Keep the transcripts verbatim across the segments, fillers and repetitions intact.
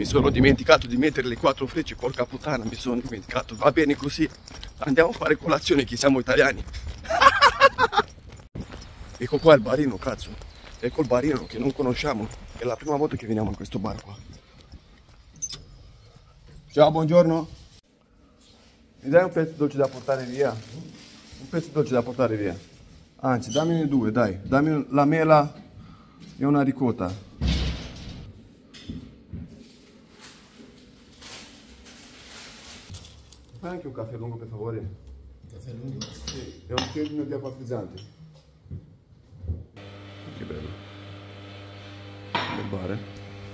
sono dimenticato di mettere le quattro frecce, porca puttana, mi sono dimenticato. Va bene così, andiamo a fare colazione che siamo italiani. Ecco qua il barino, cazzo. Ecco il barino che non conosciamo. È la prima volta che veniamo in questo bar qua. Ciao, buongiorno. Mi dai un pezzo dolce da portare via? Un pezzo dolce da portare via. Anzi, dammene due, dai. Dammi la mela e una ricotta. Fai anche un caffè lungo, per favore. Un caffè lungo? Sì, e un fiorino di acqua frizzante. Che bello. Bel bar, eh?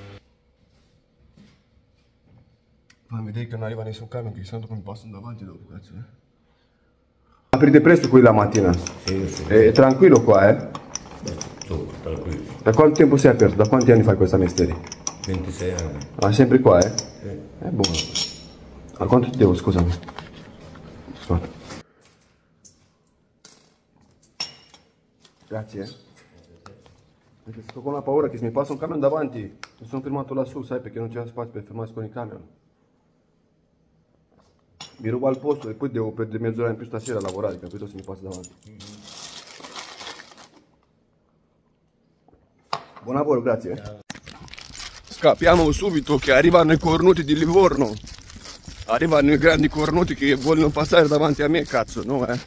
Fammi vedere che non arriva nessun camion, che sento come passano davanti dopo, cazzo, eh. Aprite presto qui la mattina? Sì, sì. È tranquillo qua, eh? Beh, tu, tranquillo. Da quanto tempo sei aperto? Da quanti anni fai questa mestiere? ventisei anni. Ah, sempre qua, eh? Sì. È buono. A quanto ti devo, scusami? Guarda. Grazie, eh? Perché sto con la paura che se mi passa un camion davanti, mi sono fermato lassù, sai, perché non c'era spazio per fermarsi con i camion. Mi ruba il posto e poi devo perdere mezz'ora in più stasera a lavorare, capito, se mi passa davanti. Mm-hmm. Buon lavoro, grazie. Ciao. Scappiamo subito che arrivano i cornuti di Livorno. Arrivano i grandi cornuti che vogliono passare davanti a me, cazzo, no, eh?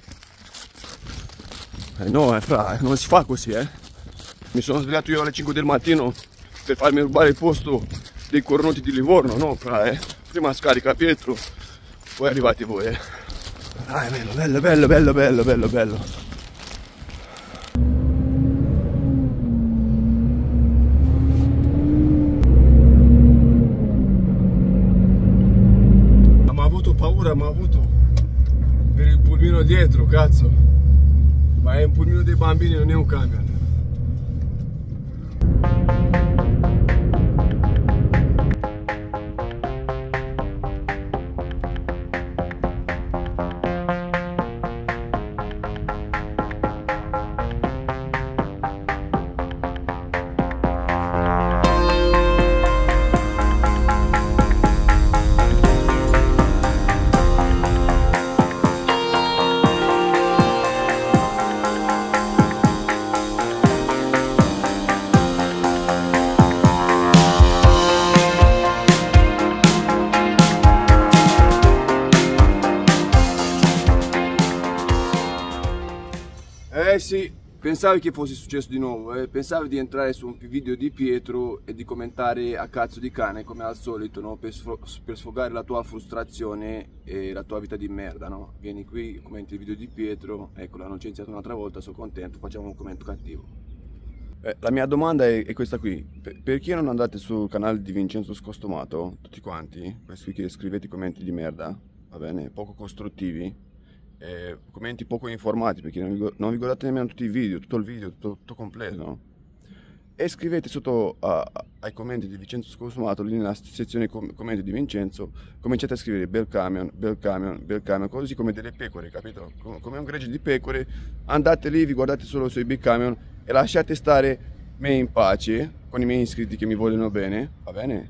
Eh no, eh, fra, non si fa così, eh? Mi sono svegliato io alle cinque del mattino per farmi rubare il posto dei cornuti di Livorno, no, fra, eh? Prima scarica Pietro, poi arrivate voi, eh? Dai, bello, bello, bello, bello, bello, bello, bello. Paura mi ha avuto per il pulmino dietro, cazzo, ma è un pulmino dei bambini, non è un camion. Eh sì, pensavi che fosse successo di nuovo, eh? Pensavi di entrare su un video di Pietro e di commentare a cazzo di cane come al solito, no? Per, per sfogare la tua frustrazione e la tua vita di merda, no? Vieni qui, commenti il video di Pietro, ecco, l'hanno licenziato un'altra volta, sono contento, facciamo un commento cattivo. Eh, la mia domanda è, è questa qui: per, perché non andate sul canale di Vincenzo Scostomato, tutti quanti, questi che scrivete commenti di merda, va bene, poco costruttivi? Eh, commenti poco informati, perché non vi, non vi guardate nemmeno tutti i video, tutto il video, tutto, tutto completo, no? E scrivete sotto a, a, ai commenti di Vincenzo Scostomato, lì nella sezione com commenti di Vincenzo, cominciate a scrivere bel camion, bel camion, bel camion, così come delle pecore, capito? Com come un gregge di pecore, andate lì, vi guardate solo sui big camion e lasciate stare me in pace con i miei iscritti che mi vogliono bene, va bene?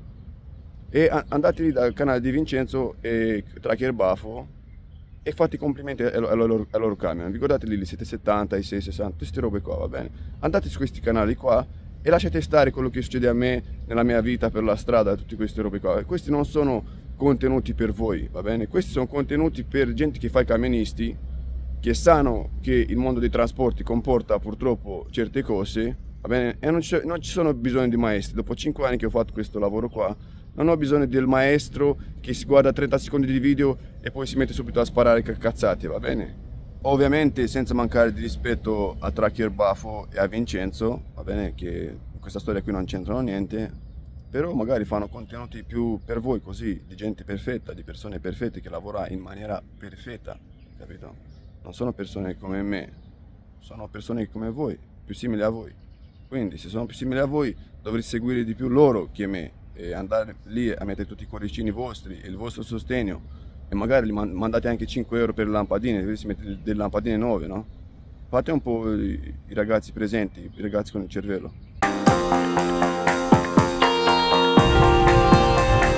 E andate lì dal canale di Vincenzo e Tracker Bafo e fate i complimenti ai loro, ai loro camion. Vi guardate lì i sette settanta, i sei sessanta, queste robe qua, va bene? Andate su questi canali qua e lasciate stare quello che succede a me nella mia vita per la strada, tutte queste robe qua. Questi non sono contenuti per voi, va bene? Questi sono contenuti per gente che fa i camionisti, che sanno che il mondo dei trasporti comporta purtroppo certe cose, va bene? E non ci, non ci sono bisogno di maestri. Dopo cinque anni che ho fatto questo lavoro qua, non ho bisogno del maestro che si guarda trenta secondi di video e poi si mette subito a sparare cazzate, va bene? Ovviamente senza mancare di rispetto a Tracker Bafo e a Vincenzo, va bene, che in questa storia qui non c'entrano niente, però magari fanno contenuti più per voi così, di gente perfetta, di persone perfette che lavora in maniera perfetta, capito? Non sono persone come me, sono persone come voi, più simili a voi. Quindi se sono più simili a voi dovreste seguire di più loro che me e andare lì a mettere tutti i cuoricini vostri e il vostro sostegno e magari li mandate anche cinque euro per le lampadine, così si mette delle lampadine nuove, no? Fate un po' i, i ragazzi presenti, i ragazzi con il cervello.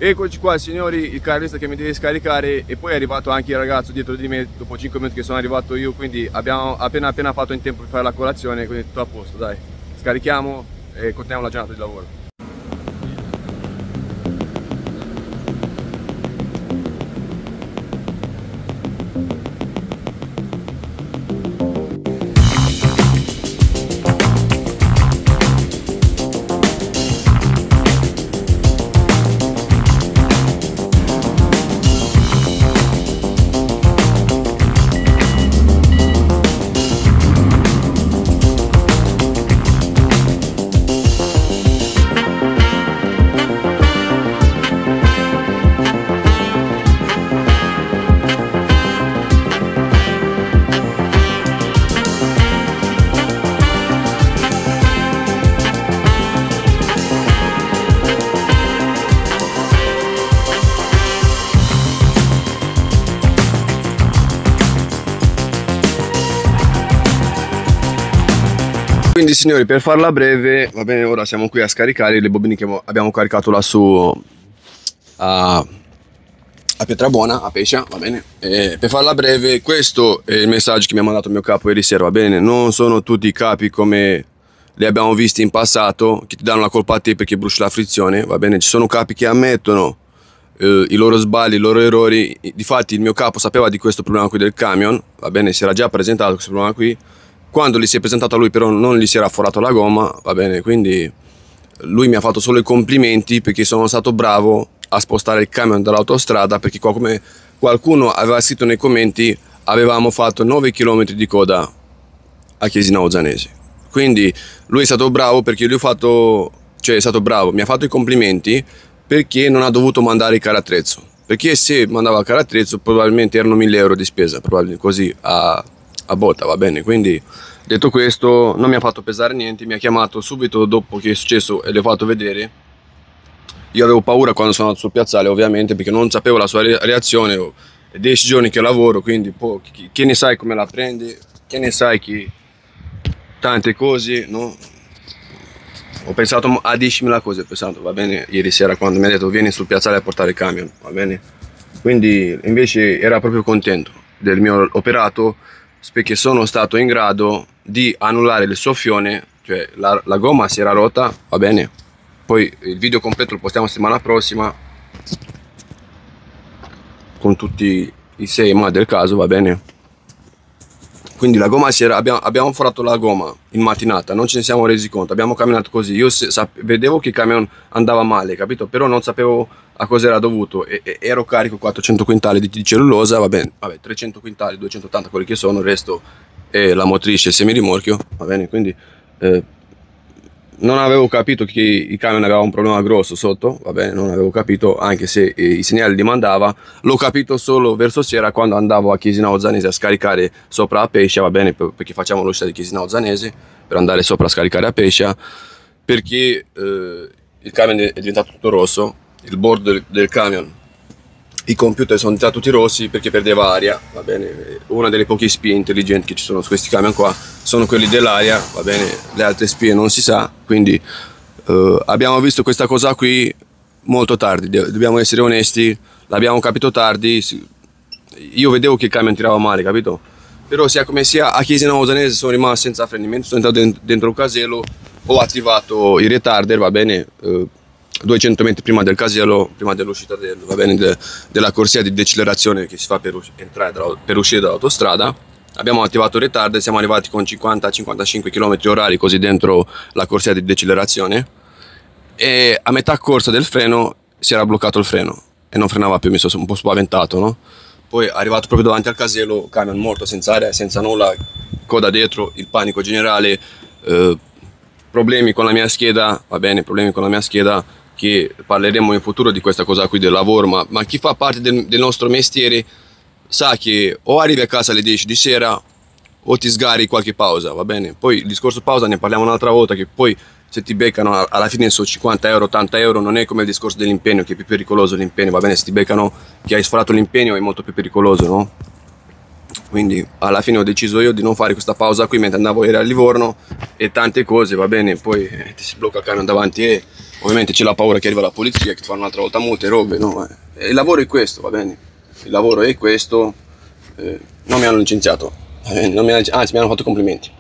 Eccoci qua signori, il carrista che mi deve scaricare, e poi è arrivato anche il ragazzo dietro di me dopo cinque minuti che sono arrivato io, quindi abbiamo appena appena fatto in tempo per fare la colazione, quindi tutto a posto, dai. Scarichiamo e continuiamo la giornata di lavoro. Quindi signori, per farla breve, va bene, ora siamo qui a scaricare le bobine che abbiamo caricato lassù a, a Pietrabuona, a Pescia, va bene. E per farla breve, questo è il messaggio che mi ha mandato il mio capo ieri sera, va bene. Non sono tutti i capi come li abbiamo visti in passato, che ti danno la colpa a te perché bruci la frizione, va bene. Ci sono capi che ammettono eh, i loro sbagli, i loro errori. Difatti il mio capo sapeva di questo problema qui del camion, va bene, si era già presentato questo problema qui. Quando gli si è presentato a lui però non gli si era forato la gomma, va bene, quindi lui mi ha fatto solo i complimenti perché sono stato bravo a spostare il camion dall'autostrada, perché qua, come qualcuno aveva scritto nei commenti, avevamo fatto nove chilometri di coda a Chiasinau Zanese. Quindi lui è stato bravo perché gli ho fatto, cioè è stato bravo, mi ha fatto i complimenti perché non ha dovuto mandare il carattrezzo, perché se mandava il carattrezzo probabilmente erano mille euro di spesa, probabilmente così a... a botta, va bene. Quindi detto questo non mi ha fatto pesare niente, mi ha chiamato subito dopo che è successo e le ho fatto vedere. Io avevo paura quando sono andato sul piazzale, ovviamente, perché non sapevo la sua reazione. È dieci giorni che lavoro, quindi po, chi, chi ne sai come la prende, chi ne sai chi tante cose, no? Ho pensato a diecimila cose, ho pensato, va bene, ieri sera quando mi ha detto vieni sul piazzale a portare il camion, va bene. Quindi invece era proprio contento del mio operato, perché sono stato in grado di annullare il soffione, cioè la, la gomma si era rotta, va bene. Poi il video completo lo postiamo settimana prossima con tutti i sei ma del caso, va bene. Quindi la gomma si era, abbiamo, abbiamo forato la gomma in mattinata, non ce ne siamo resi conto, abbiamo camminato così. Io se, sap, vedevo che il camion andava male, capito? Però non sapevo a cosa era dovuto, e, e, ero carico quattrocento quintali di, di cellulosa, va bene, vabbè, trecento quintali, duecentottanta quelli che sono, il resto è la motrice e il semirimorchio, va bene. Quindi eh, non avevo capito che il camion aveva un problema grosso sotto, va bene, non avevo capito, anche se eh, i segnali li mandava. L'ho capito solo verso sera quando andavo a Chiasinau Zanese a scaricare sopra a Pescia, va bene, perché facciamo l'uscita di Chiasinau Zanese per andare sopra a scaricare a Pescia, perché eh, il camion è diventato tutto rosso, il board del, del camion, i computer sono diventati tutti rossi perché perdeva aria, va bene. Una delle poche spie intelligenti che ci sono su questi camion qua sono quelli dell'aria, va bene, le altre spie non si sa. Quindi eh, abbiamo visto questa cosa qui molto tardi, dobbiamo essere onesti, l'abbiamo capito tardi. Io vedevo che il camion tirava male, capito? Però sia come sia, a Chiasinau Zanese sono rimasto senza freni, mentre sono entrato dentro un casello, ho attivato i retarder, va bene, eh, duecento metri prima del casello, prima dell'uscita del, va bene, de, della corsia di decelerazione che si fa per, entrare dalla, per uscire dall'autostrada. Abbiamo attivato il retarder, siamo arrivati con cinquanta cinquantacinque chilometri orari così dentro la corsia di decelerazione, e a metà corsa del freno si era bloccato il freno e non frenava più, mi sono un po' spaventato, no? Poi arrivato proprio davanti al casello, camion morto, senza aria, senza nulla, coda dietro, il panico generale, eh, problemi con la mia scheda, va bene, problemi con la mia scheda, che parleremo in futuro di questa cosa qui del lavoro, ma, ma chi fa parte del, del nostro mestiere sa che o arrivi a casa alle dieci di sera o ti sgari qualche pausa, va bene. Poi il discorso pausa ne parliamo un'altra volta, che poi se ti beccano alla fine sono cinquanta euro, ottanta euro, non è come il discorso dell'impegno, che è più pericoloso l'impegno, va bene. Se ti beccano che hai sforato l'impegno è molto più pericoloso, no? Quindi alla fine ho deciso io di non fare questa pausa qui mentre andavo ieri a Livorno, e tante cose, va bene. Poi eh, ti si blocca il camion davanti e ovviamente c'è la paura che arriva la polizia, che ti fanno un'altra volta molte robe, no? E il lavoro è questo, va bene? Il lavoro è questo, eh, non mi hanno licenziato, non mi hanno, anzi mi hanno fatto complimenti.